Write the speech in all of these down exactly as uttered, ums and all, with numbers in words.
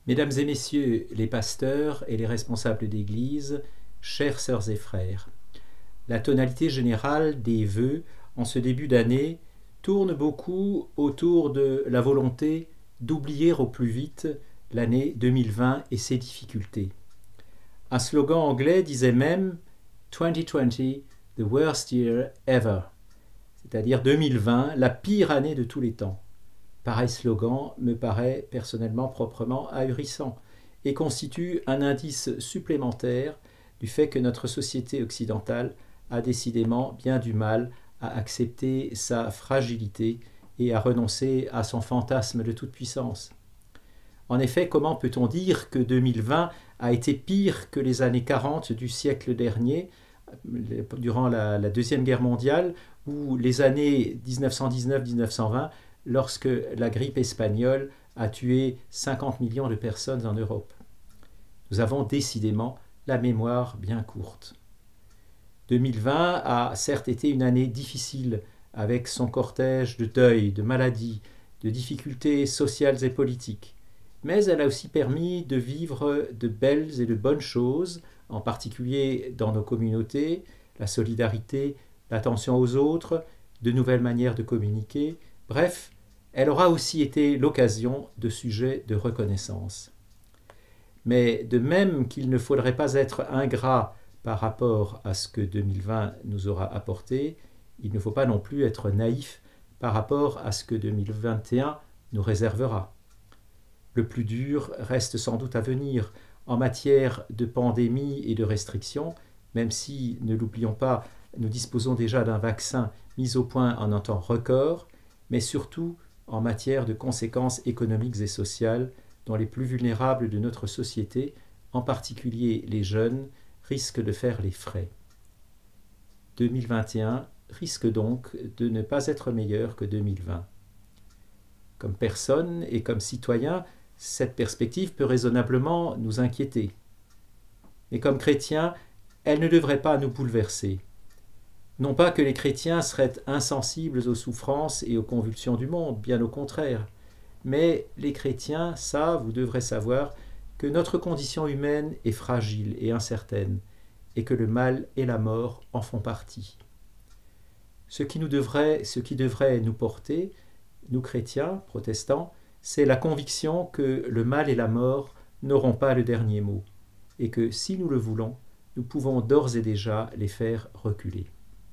Mesdames et messieurs les pasteurs et les responsables d'Église, chères sœurs et frères, la tonalité générale des vœux en ce début d'année tourne beaucoup autour de la volonté d'oublier au plus vite l'année deux mille vingt et ses difficultés. Un slogan anglais disait même « twenty twenty, the worst year ever », c'est-à-dire deux mille vingt, la pire année de tous les temps. Pareil slogan me paraît personnellement proprement ahurissant et constitue un indice supplémentaire du fait que notre société occidentale a décidément bien du mal à accepter sa fragilité et à renoncer à son fantasme de toute puissance. En effet, comment peut-on dire que deux mille vingt a été pire que les années quarante du siècle dernier, durant la, la Deuxième Guerre mondiale, ou les années dix-neuf cent dix-neuf à dix-neuf cent vingt, lorsque la grippe espagnole a tué cinquante millions de personnes en Europe. Nous avons décidément la mémoire bien courte. deux mille vingt a certes été une année difficile, avec son cortège de deuil, de maladies, de difficultés sociales et politiques, mais elle a aussi permis de vivre de belles et de bonnes choses, en particulier dans nos communautés, la solidarité, l'attention aux autres, de nouvelles manières de communiquer. Bref, elle aura aussi été l'occasion de sujets de reconnaissance. Mais de même qu'il ne faudrait pas être ingrat par rapport à ce que deux mille vingt nous aura apporté, il ne faut pas non plus être naïf par rapport à ce que deux mille vingt et un nous réservera. Le plus dur reste sans doute à venir en matière de pandémie et de restrictions, même si, ne l'oublions pas, nous disposons déjà d'un vaccin mis au point en un temps record, mais surtout en matière de conséquences économiques et sociales dont les plus vulnérables de notre société, en particulier les jeunes, risquent de faire les frais. deux mille vingt et un risque donc de ne pas être meilleur que deux mille vingt. Comme personne et comme citoyen, cette perspective peut raisonnablement nous inquiéter. Mais comme chrétiens, elle ne devrait pas nous bouleverser. Non pas que les chrétiens seraient insensibles aux souffrances et aux convulsions du monde, bien au contraire, mais les chrétiens savent ou devraient savoir que notre condition humaine est fragile et incertaine, et que le mal et la mort en font partie. Ce qui, nous devrait, ce qui devrait nous porter, nous chrétiens, protestants, c'est la conviction que le mal et la mort n'auront pas le dernier mot, et que si nous le voulons, nous pouvons d'ores et déjà les faire reculer.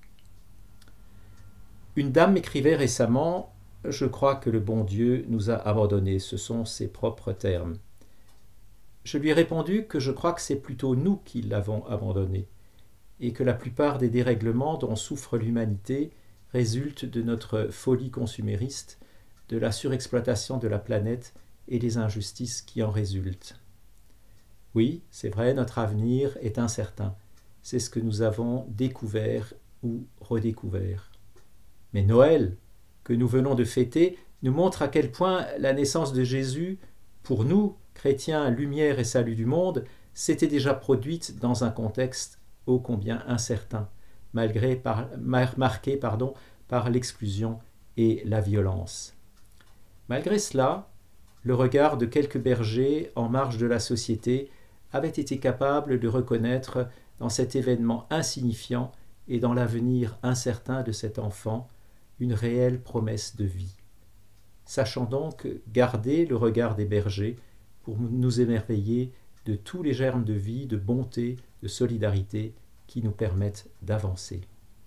Une dame m'écrivait récemment « Je crois que le bon Dieu nous a abandonnés », ce sont ses propres termes. Je lui ai répondu que je crois que c'est plutôt nous qui l'avons abandonné, et que la plupart des dérèglements dont souffre l'humanité résultent de notre folie consumériste, de la surexploitation de la planète et des injustices qui en résultent. Oui, c'est vrai, notre avenir est incertain. C'est ce que nous avons découvert ou redécouvert. Mais Noël, que nous venons de fêter, nous montre à quel point la naissance de Jésus, pour nous, chrétiens, lumière et salut du monde, s'était déjà produite dans un contexte ô combien incertain, malgré par, marqué pardon, par l'exclusion et la violence. Malgré cela, le regard de quelques bergers en marge de la société avait été capable de reconnaître dans cet événement insignifiant et dans l'avenir incertain de cet enfant une réelle promesse de vie. Sachons donc garder le regard des bergers pour nous émerveiller de tous les germes de vie, de bonté, de solidarité qui nous permettent d'avancer.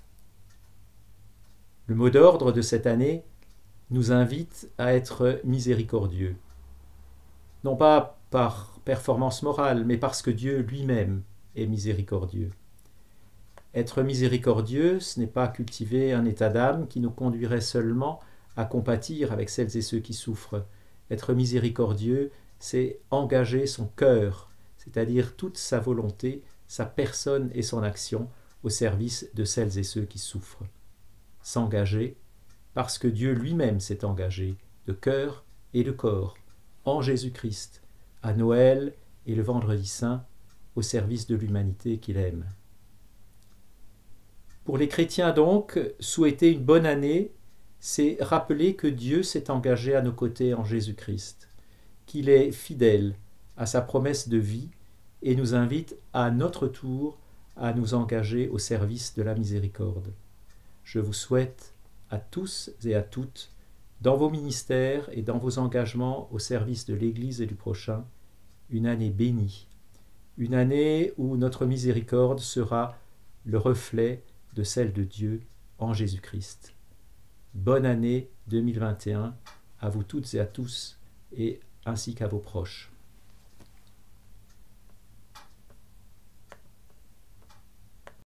Le mot d'ordre de cette année nous invite à être miséricordieux. Non pas par performance morale, mais parce que Dieu lui-même est miséricordieux. Être miséricordieux, ce n'est pas cultiver un état d'âme qui nous conduirait seulement à compatir avec celles et ceux qui souffrent. Être miséricordieux, c'est engager son cœur, c'est-à-dire toute sa volonté, sa personne et son action au service de celles et ceux qui souffrent. S'engager, parce que Dieu lui-même s'est engagé, de cœur et de corps, en Jésus-Christ, à Noël et le Vendredi Saint, au service de l'humanité qu'il aime. Pour les chrétiens donc, souhaiter une bonne année, c'est rappeler que Dieu s'est engagé à nos côtés en Jésus-Christ, qu'il est fidèle à sa promesse de vie et nous invite à notre tour à nous engager au service de la miséricorde. Je vous souhaite à tous et à toutes, dans vos ministères et dans vos engagements au service de l'Église et du prochain, une année bénie, une année où notre miséricorde sera le reflet de celle de Dieu en Jésus-Christ. Bonne année deux mille vingt et un à vous toutes et à tous, et ainsi qu'à vos proches.